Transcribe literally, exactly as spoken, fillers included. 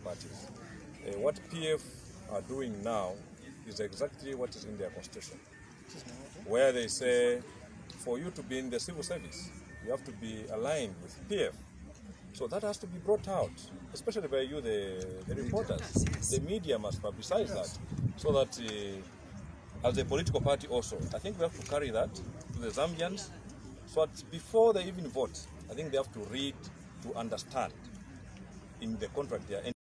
parties. Uh, what P F are doing now is exactly what is in their constitution, where they say for you to be in the civil service, you have to be aligned with P F. So that has to be brought out, especially by you, the, the reporters. The media must publicize that, so that uh, as a political party also, I think we have to carry that to the Zambians, so that before they even vote, I think they have to read to understand in the contract they are